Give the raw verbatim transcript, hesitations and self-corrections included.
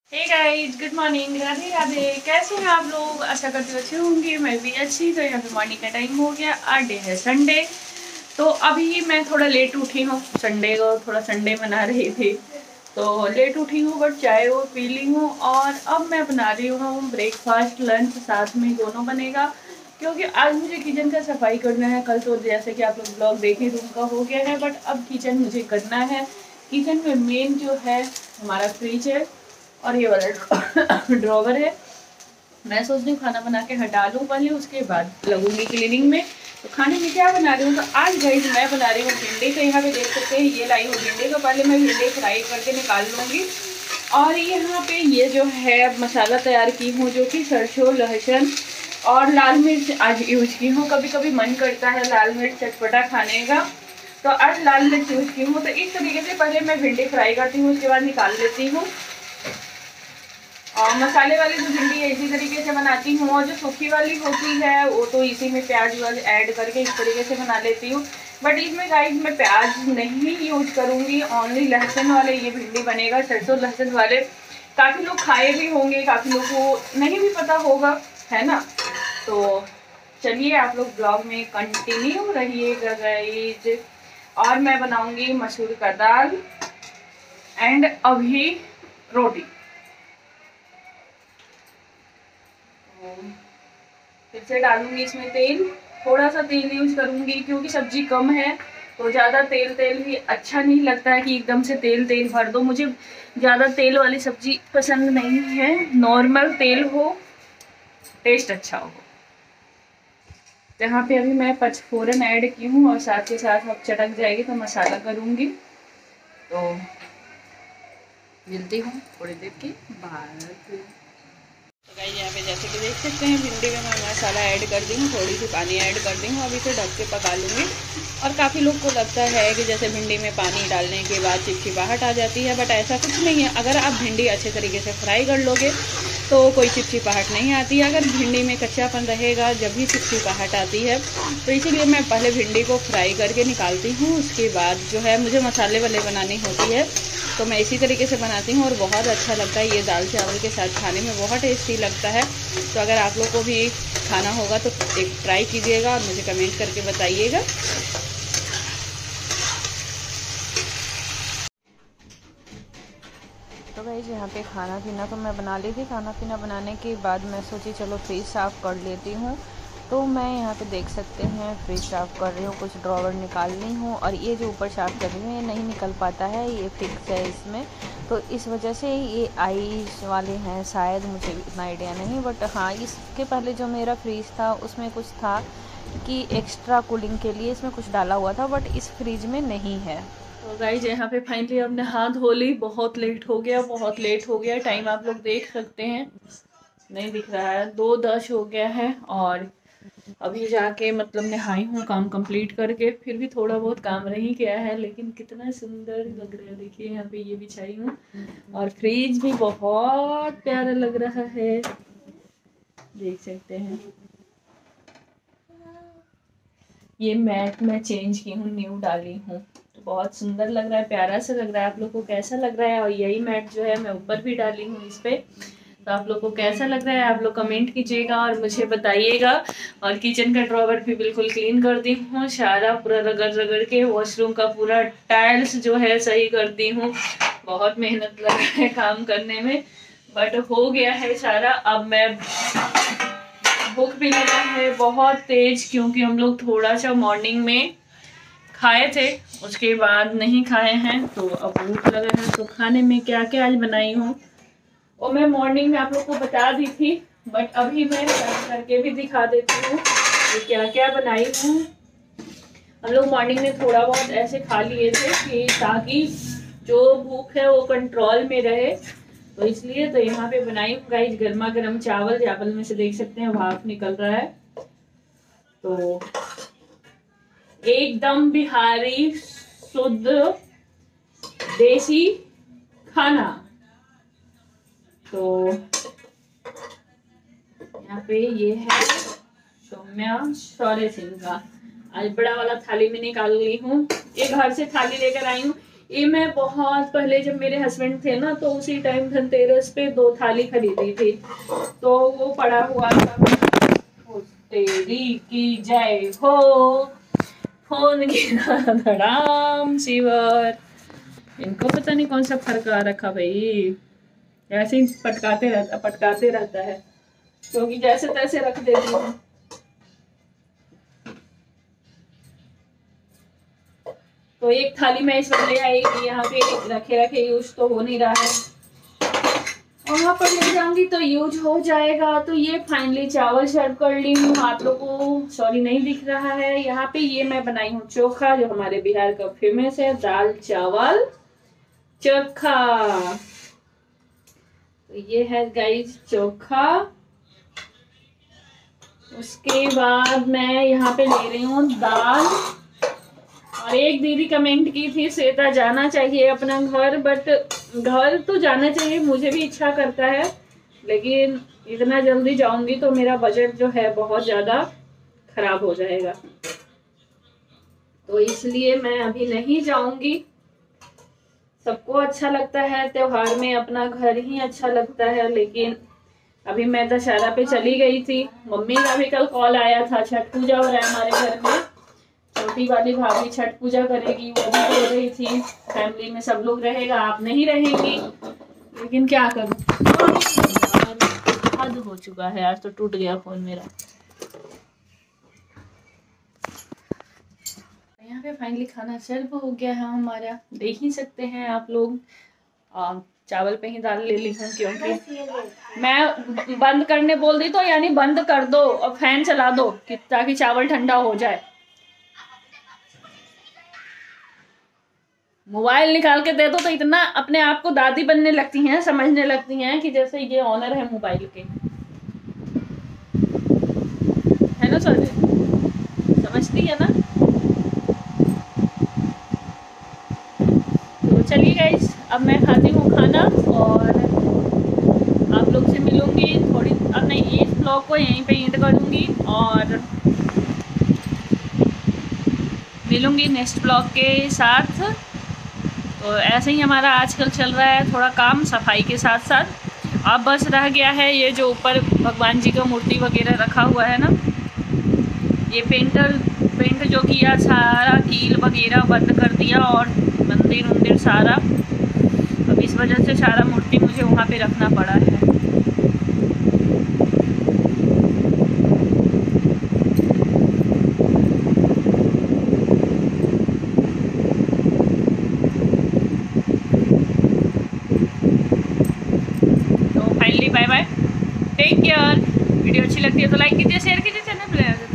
हे guys, good morning, Radhe Radhe. कैसे हैं आप लोग? आशा करती हूँ अच्छे होंगे। मैं भी अच्छी। तो यहाँ पे मॉर्निंग का टाइम हो गया। आज डे है संडे। तो अभी मैं थोड़ा लेट उठी हूँ। संडे को थोड़ा संडे मना रही थी तो लेट उठी हूँ, बट चाय वो पी ली हूँ। और अब मैं बना रही हूँ ब्रेकफास्ट, लंच साथ में दोनों बनेगा, क्योंकि आज मुझे किचन का सफाई करना है। कल तो जैसे कि आप लोग ब्लॉग देखे रूम का हो गया है, बट अब किचन मुझे करना है। किचन में मेन जो है हमारा फ्रिज है और ये वाला ड्रॉवर है। मैं सोच रही हूँ खाना बना के हटा लूँ पहले, उसके बाद लगूंगी क्लीनिंग में। तो खाने में क्या बना रही हूँ? तो आज गाइस मैं बना रही हूँ भिंडी। तो यहाँ पे देख सकते हैं ये लाई हूँ भिंडी। तो पहले मैं भिंडी फ्राई करके निकाल लूँगी। और यहाँ पे ये जो है मसाला तैयार की हूँ, जो कि सरसों, लहसुन और लाल मिर्च आज यूज की हूँ। कभी कभी मन करता है लाल मिर्च चटपटा खाने का, तो आज लाल मिर्च यूज की हूँ। तो इस तरीके से पहले मैं भिंडी फ्राई करती हूँ, उसके बाद निकाल लेती हूँ। और मसाले वाली जो भिंडी है इसी तरीके से बनाती हूँ, और जो सूखी वाली होती है वो तो इसी में प्याज व्याज ऐड करके इस तरीके से बना लेती हूँ। बट इसमें गाइस मैं प्याज नहीं यूज करूँगी, ओनली लहसुन वाले ये भिंडी बनेगा, सरसों लहसुन वाले। काफ़ी लोग खाए भी होंगे, काफ़ी लोग को नहीं भी पता होगा, है ना। तो चलिए आप लोग ब्लॉग में कंटिन्यू रहिएगा गाइस। और मैं बनाऊँगी मसूर का दाल एंड अभी रोटी। फिर से डालूंगी इसमें तेल, थोड़ा सा तेल यूज करूंगी क्योंकि सब्जी कम है। तो ज़्यादा तेल तेल भी अच्छा नहीं लगता है कि एकदम से तेल तेल भर दो। मुझे ज़्यादा तेल वाली सब्जी पसंद नहीं है, नॉर्मल तेल हो, टेस्ट अच्छा हो। यहाँ पे अभी मैं पचफोरन ऐड की हूँ और साथ के साथ अब चटक जाएगी तो मसाला करूँगी। तो मिलती हूँ थोड़ी देर के बाद। तो गाइस यहाँ पे जैसे कि देख सकते हैं भिंडी में मैं मसाला ऐड कर दी हूँ, थोड़ी सी पानी ऐड कर दी हूँ। अभी इसे ढक के पका लूँगी। और काफ़ी लोग को लगता है कि जैसे भिंडी में पानी डालने के बाद चिपचिपाहट आ जाती है, बट ऐसा कुछ नहीं है। अगर आप भिंडी अच्छे तरीके से फ्राई कर लोगे तो कोई चिपचिपाहट नहीं आती है। अगर भिंडी में कच्चापन रहेगा जब भी चिपचिपाहट आती है। तो इसीलिए मैं पहले भिंडी को फ्राई करके निकालती हूँ, उसके बाद जो है मुझे मसाले वाले बनानी होती है तो मैं इसी तरीके से बनाती हूँ। और बहुत अच्छा लगता है, ये दाल चावल के साथ खाने में बहुत टेस्टी लगता है। तो अगर आप लोग को भी खाना होगा तो एक ट्राई कीजिएगा और मुझे कमेंट करके बताइएगा। तो गाइस यहाँ पे खाना पीना तो मैं बना ली थी। खाना पीना बनाने के बाद मैं सोची चलो फ्रिज साफ़ कर लेती हूँ। तो मैं यहाँ पे देख सकते हैं फ्रिज साफ़ कर रही हूँ, कुछ ड्रॉवर निकाल ली हूँ। और ये जो ऊपर साफ़ कर रही हूँ ये नहीं निकल पाता है, ये फिक्स है इसमें, तो इस वजह से ये आइस वाले हैं शायद, मुझे इतना आइडिया नहीं। बट हाँ, इसके पहले जो मेरा फ्रिज था उसमें कुछ था कि एक्स्ट्रा कूलिंग के लिए इसमें कुछ डाला हुआ था, बट इस फ्रिज में नहीं है। तो गाइस यहाँ पे फाइनली हमने हाथ धो ली। बहुत लेट हो गया, बहुत लेट हो गया। टाइम आप लोग देख सकते हैं, नहीं दिख रहा है, दो दस हो गया है। और अभी जाके मतलब नहाई हूँ काम कंप्लीट करके। फिर भी थोड़ा बहुत काम रही गया है, लेकिन कितना सुंदर लग रहा है। देखिए यहाँ पे ये बिछाई हूँ और फ्रिज भी बहुत प्यारा लग रहा है, देख सकते हैं। ये मैट मैं चेंज की हूँ, न्यू डाली हूँ, तो बहुत सुंदर लग रहा है, प्यारा सा लग रहा है। आप लोग को कैसा लग रहा है? और यही मैट जो है मैं ऊपर भी डाली हूँ इस पे। तो आप लोग को कैसा लग रहा है आप लोग कमेंट कीजिएगा और मुझे बताइएगा। और किचन का ड्रॉवर भी बिल्कुल क्लीन कर दी हूँ, सारा पूरा रगड़ रगड़ के। वॉशरूम का पूरा टाइल्स जो है सही कर दी हूँ। बहुत मेहनत लगा है काम करने में, बट हो गया है सारा। अब मैं भूख भी लगा है बहुत तेज, क्योंकि हम लोग थोड़ा सा मॉर्निंग में खाए थे, उसके बाद नहीं खाए हैं। तो अब भूख लगा है। तो खाने में क्या क्या आज बनाई हूँ और मैं मॉर्निंग में आप लोग को बता दी थी, बट अभी मैं करके भी दिखा देती हूँ कि क्या क्या बनाई हूँ। हम लोग मॉर्निंग में थोड़ा बहुत ऐसे खा लिए थे कि ताकि जो भूख है वो कंट्रोल में रहे, तो इसलिए। तो यहाँ पे बनाई हूँ गाइस गर्मा गर्म चावल। चावल में से देख सकते हैं भाप निकल रहा है। तो एकदम बिहारी शुद्ध देसी खाना। तो यहाँ पे ये है सौम्या शौर्य सिंह का। आज बड़ा वाला थाली में निकाल ली हूँ, ये घर से थाली लेकर आई हूँ। ये मैं बहुत पहले जब मेरे हस्बैंड थे ना, तो उसी टाइम धनतेरस पे दो थाली खरीदी थी, तो वो पड़ा हुआ था। तेरी की जय हो, फोन गिरा धड़ाम शिवर। इनको पता नहीं कौन सा फरका रखा भाई, ऐसे ही पटकाते रहता पटकाते रहता है, क्योंकि तो जैसे तैसे रख देती हूँ। तो एक थाली में इस बार ले आई, यहाँ पे रखे रखे यूज तो हो नहीं रहा है, वहां पर ले जाऊंगी तो यूज हो जाएगा। तो ये फाइनली चावल सर्व कर ली हूँ। आप लोगों को सॉरी नहीं दिख रहा है यहाँ पे, ये मैं बनाई हूँ चोखा, जो हमारे बिहार का फेमस है, दाल चावल चोखा। तो ये है गाइस चोखा। उसके बाद मैं यहाँ पे ले रही हूँ दाल। और एक दीदी कमेंट की थी, श्वेता जाना चाहिए अपना घर, बट घर तो जाना चाहिए, मुझे भी इच्छा करता है, लेकिन इतना जल्दी जाऊंगी तो मेरा बजट जो है बहुत ज़्यादा खराब हो जाएगा, तो इसलिए मैं अभी नहीं जाऊंगी। सबको अच्छा लगता है त्योहार में अपना घर ही अच्छा लगता है, लेकिन अभी मैं दशहरा पे चली गई थी। मम्मी का भी कल कॉल आया था, छठ पूजा हो रहा है हमारे घर में, छोटी वाली भाभी छठ पूजा करेगी, वो भी बोल रही थी फैमिली में सब लोग रहेगा, आप नहीं रहेंगी, लेकिन क्या करूं, हद हो चुका है। आज तो टूट गया फोन मेरा। यहाँ पे फाइनली खाना सर्व हो गया है हमारा, देख ही सकते हैं आप लोग। आ, चावल पे ही दाल ले ली हूँ, क्योंकि मैं बंद करने बोल दी तो यानी बंद कर दो और फैन चला दो ताकि चावल ठंडा हो जाए। मोबाइल निकाल के दे दो तो इतना अपने आप को दादी बनने लगती हैं, समझने लगती हैं कि जैसे ये ऑनर है मोबाइल के, है ना सर, समझती है ना। तो चलिए गाइस, अब मैं खाती हूँ खाना और आप लोग से मिलूंगी थोड़ी, अब नहीं इस ब्लॉग को यहीं पे एंड करूँगी और मिलूंगी नेक्स्ट ब्लॉग के साथ। तो ऐसे ही हमारा आजकल चल रहा है थोड़ा काम सफाई के साथ साथ। अब बस रह गया है ये जो ऊपर भगवान जी का मूर्ति वगैरह रखा हुआ है ना, ये पेंटर पेंट जो किया, सारा कील वगैरह बंद कर दिया और मंदिर मंदिर सारा, अब इस वजह से सारा मूर्ति मुझे वहाँ पे रखना पड़ा है। Bye bye, take care. Video अच्छी लगती है तो लाइक कीजिए, शेयर कीजिए, चैनल पे